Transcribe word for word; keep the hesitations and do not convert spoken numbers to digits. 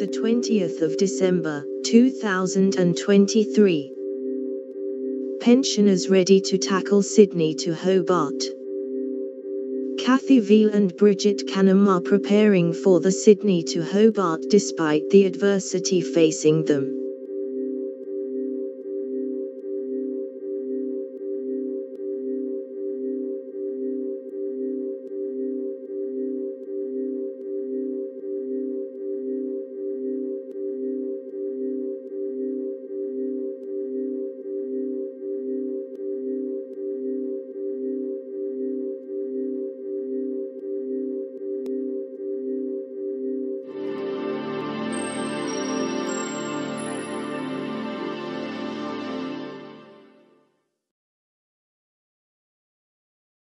the twentieth of December, two thousand twenty-three. Pensioners ready to tackle Sydney to Hobart. Kathy Veel and Bridget Canham are preparing for the Sydney to Hobart despite the adversity facing them.